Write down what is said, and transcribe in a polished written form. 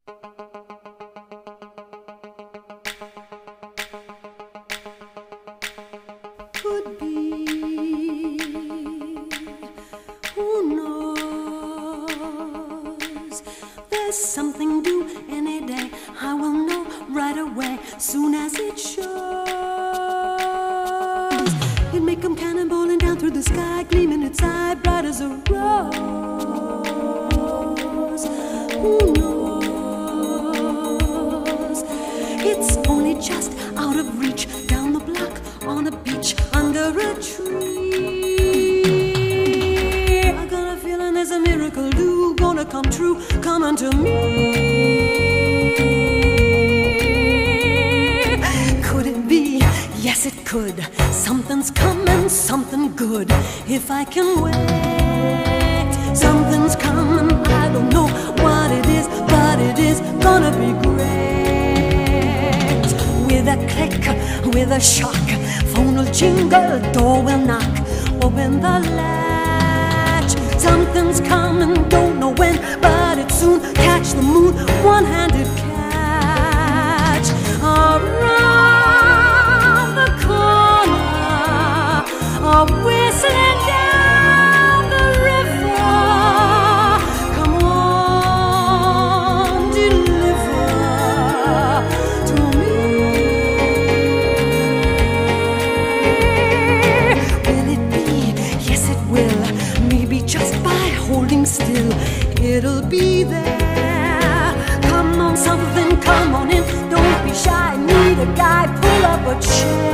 Could be, who knows? There's something due any day. I will know right away, soon as it shows. It may come cannonballing down through the sky, gleaming its eye bright as a rose. Who knows? It's only just out of reach, down the block, on a beach, under a tree. I got a feeling there's a miracle due, gonna come true, come unto me. Could it be? Yes, it could. Something's coming, something good, if I can wait. Something's coming, I don't know what it is, but it is gonna be great. With a click, with a shock, phone will jingle, door will knock, open the latch. Something's coming, don't know when, but it's soon. Catch the moon, one-handed catch. Around the corner, whistling down the river. Come on, deliver to me. Will it be? Yes, it will. Maybe just by holding still, it'll be there. Come on, something, come on in. Don't be shy, need a guy, pull up a chair.